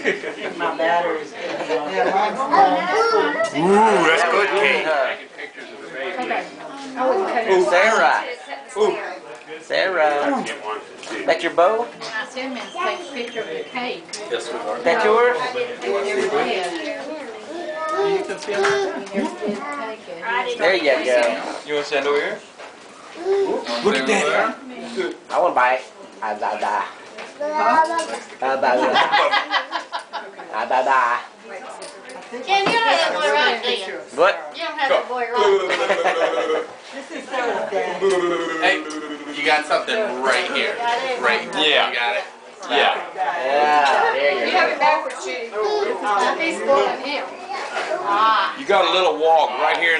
My batteries. Ooh, that's good, Kate. Ooh, Sarah. Ooh, Sarah. That's your bow? I sent him to take a picture of the cake. Yes, sweetheart. That's yours? You can feel it. There you go. You want to stand over here? Look at that. I want to buy it. Ah, da, da. Ah, da, da. Ah, da, da. Ken, you don't have that boy right, do you? What? You don't have that boy right. Hey, you got something right here. Right here. Yeah. You got it? Yeah. Yeah, there you You go. have it backwards, Judy. He's spoiling him. You got a little wog right here.